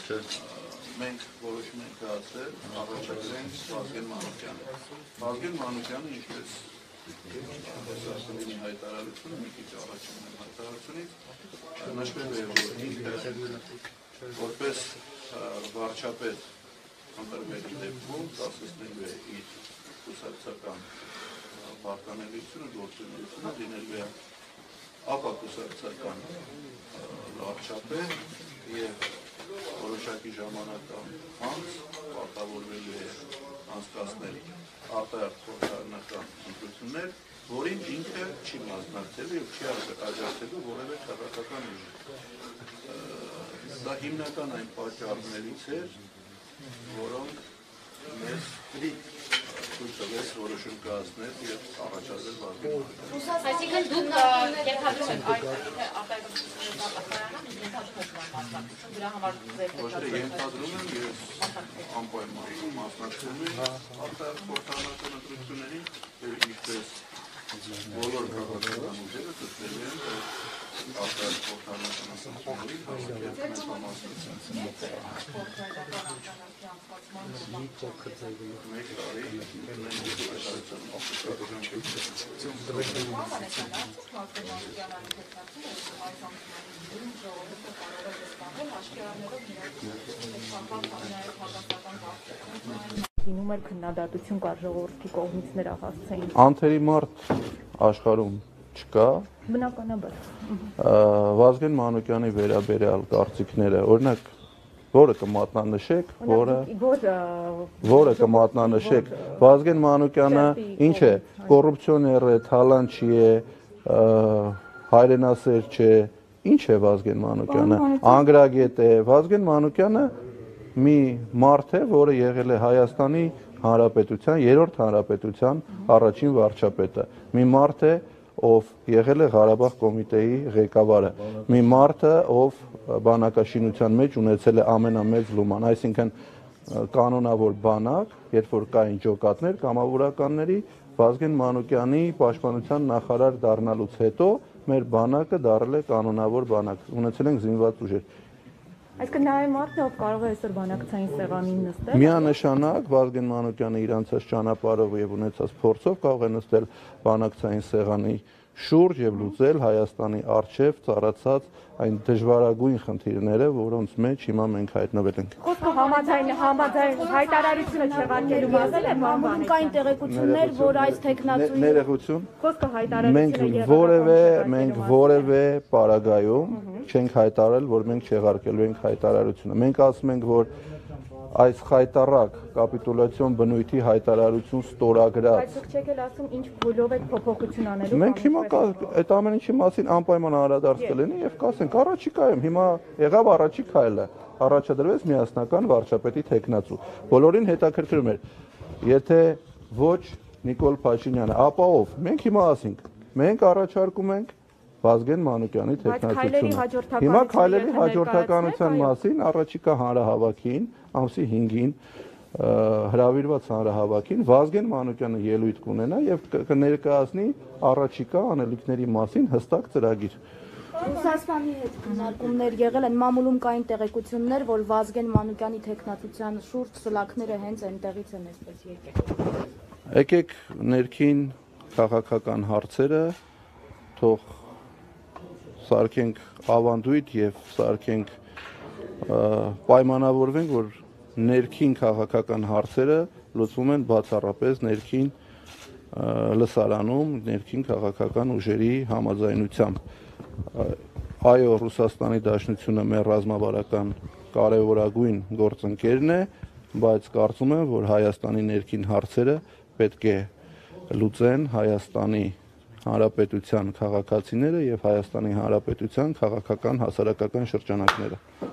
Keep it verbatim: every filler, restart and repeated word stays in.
Մենք որոշում ենք կայացրել առաջադրենք Վազգեն Մանուկյանը։ Վազգեն Մանուկյանը ինչպես ասացինի հայտարարությունը, մի քիչ առաջին հայտարարությունից նշվել է, որ ինքը որպես վարչապետ ընտրվելու դեպքում կասեցնելու է իր կուսակցական պարտականելիությունը, գործունեությունը, լինելու է ապակուսակցական վարչապետ և որոշակի ժամանակ անց պարտավորվելու է անցկացնել արտահերթ խորհրդարանական ընտրություններ, որին ինքը չի մասնակցելու և չի աջակցելու որևէ քաղաքական ուժի։ Դա հիմնական այն պատճառներից էր, որոնք մեզ ցույց տվեց որոշում կայացնել և առաջադրել Վազգեն Մանուկյանին։ Այսինքն դուք ենթադրում եք այդ արտահայտությունների բացակայանը, ենթադրում եք մասնակցություն, դրա համար ոչ թե ենթադրում եմ և անպայման մասնակցում եմ արտահերթ խորհրդարանական ընտրություններին և ինչպես բոլոր քաղաքական ուժերը ցույցելու են, որ արտահերթ խորհրդարանական ընտրություններին հավաքել մեծամասնություն։ Մեկ տարի Լինում էր քննադատություն կար ժողովրդի կողմից նրա հասցեին։ Անթերի մարդ աշխարհում չկա։ Բնականաբար։ Վազգեն Մանուկյանի վերաբերյալ կարծիքները, օրինակ, որը կմատնանշեք, որը որը կմատնանշեք, Վազգեն Մանուկյանը ինչ է, կոռուպցիոներ է, թալանչի է, հայրենասեր չէ, ինչ է Վազգեն Մանուկյանը, անգրագետ է, Վազգեն Մանուկյանը մի մարդ է, որը եղել է Հայաստանի Հանրապետության, երրորդ հանրապետության առաջին վարչապետը, մի մարդ է, ով եղել է Ղարաբաղ կոմիտեի ղեկավարը, մի մարդը, ով բանակաշինության մեջ ունեցել է ամենամեծ լուման, այսինքն կանոնավոր բանակ, երբ որ կային ջոկատներ կամավորականների, Վազգեն Մանուկյանի պաշտպանության նախարար դառնալուց հետո մեր բանակը դառել է կանոնավոր բանակ, ունեցել ենք զինված ուժեր։ Այսինքն նա այն մարդն է, ով կարող է այսօր բանակցային սեղանին նստել։ Միանշանակ Վազգեն Մանուկյանը իր անցած ճանապարհով եւ ունեցած փորձով կարող է նստել բանակցային սեղանի շուրջ եւ լուծել Հայաստանի առջև ծառացած այն դժվարագույն խնդիրները, որոնց մեջ հիմա մենք հայտնվել ենք։ Խոսքը համաձայն համաձայն հայտարարությունը չեղարկելու մասին է, մամուլում կային տեղեկություններ, որ այս տեխնացուի ներողություն։ Խոսքը հայտարարությունը մենք որևէ մենք որևէ պարագայում չենք հայտարարել, որ մենք չեղարկելու ենք հայտարարությունը։ Մենք ասում ենք, որ այս խայտառակ կապիտուլյացիոն բնույթի հայտարարություն ստորագրած։ Բայց դուք չեք էլ ասում ինչ փուլով եք փոփոխություն անելու։ Մենք հիմա այդ ամեն ինչի մասին անպայման անդրադարձ կլինի եւ կասենք առաջիկայում հիմա եղավ առաջի քայլը, առաջադրվեց միասնական վարչապետի տեխնացու։ Բոլորին հետաքրքրում էր, եթե ոչ Նիկոլ Փաշինյանը, ապա ով։ Մենք հիմա ասենք, մենք առաջարկում ենք Վազգեն Մանուկյանի տեխնացությունը։ Հիմա քայլերի հաջորդականության մասին առաջիկա հանրահավաքին, ամսի հինգին հրավիրված հանրահավաքին Վազգեն Մանուկյանը ելույթ կունենա եւ կներկայացնի առաջիկա անելիքների մասին հստակ ծրագիր։ Ռուսաստանի հետ քննարկումներ եղել են, մամուլում կային տեղեկություններ, որ Վազգեն Մանուկյանի տեխնացության շուրջ սլաքները հենց այնտեղից են այսպես եկել։ Եկեք ներքին քաղաքական հարցերը թող սարքենք ավանդույթ եւ սարքենք պայմանավորվենք, որ ներքին քաղաքական հարցերը լուծվում են բացառապես ներքին լսարանում, ներքին քաղաքական ուժերի համաձայնությամբ։ Այո, Ռուսաստանի Դաշնությունը մեր ռազմավարական կարևորագույն գործընկերն է, բայց կարծում եմ, որ Հայաստանի ներքին հարցերը պետք է լուծեն Հայաստանի Հանրապետության քաղաքացիները եւ Հայաստանի Հանրապետության քաղաքական հասարակական շրջանակները։